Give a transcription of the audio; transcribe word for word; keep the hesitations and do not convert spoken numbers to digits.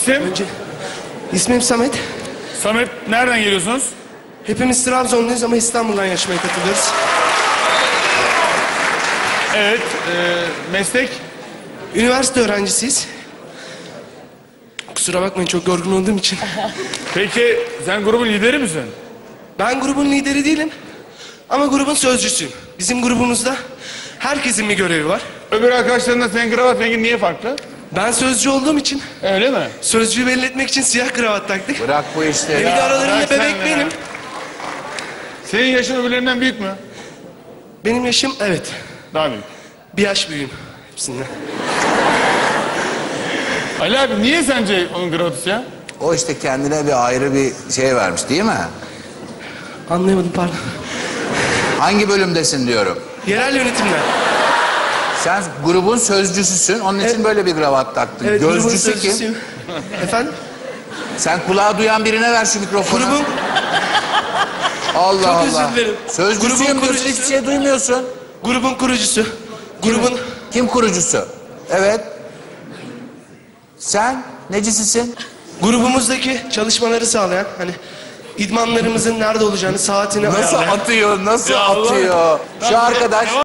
İsim? Önce ismim Samet. Samet, nereden geliyorsunuz? Hepimiz Trabzonluyuz ama İstanbul'dan yarışmaya katılıyoruz. Evet, e, meslek? Üniversite öğrencisiyiz. Kusura bakmayın çok yorgun olduğum için. Peki sen grubun lideri misin? Ben grubun lideri değilim. Ama grubun sözcüsüyüm. Bizim grubumuzda herkesin bir görevi var. Öbür arkadaşlarından senin kravat rengin niye farklı? Ben sözcü olduğum için, Öyle mi? sözcüyü belli etmek için siyah kravat taktık. Bırak bu Bir işleri. de aralarında bırak sen bebek ya. benim. Senin yaşın öbürlerinden büyük mü? Benim yaşım evet. Daha büyük. Bir yaş büyüğüm hepsinden. Ali abi niye sence onun kravatı siyah? O işte kendine bir ayrı bir şey vermiş değil mi? Anlayamadım pardon. Hangi bölümdesin diyorum. Yerel yönetimler. Sen grubun sözcüsüsün, onun için Evet. böyle bir kravat taktın. Evet, grubun Gözcüsü kim? sözcüsüyüm. Efendim? Sen kulağı duyan birine ver şu mikrofonu. Grubun, Allah Çok Allah. özür dilerim. Sözcüsüyüm Grubun diyorsun, kurucusu. hiçbir şey duymuyorsun. grubun kurucusu. Grubun Kim kurucusu? Evet. Sen necisisin? grubumuzdaki çalışmaları sağlayan, hani idmanlarımızın nerede olacağını, saatini Nasıl ayarlayan. atıyor, nasıl Ya Allah. atıyor? Şu arkadaş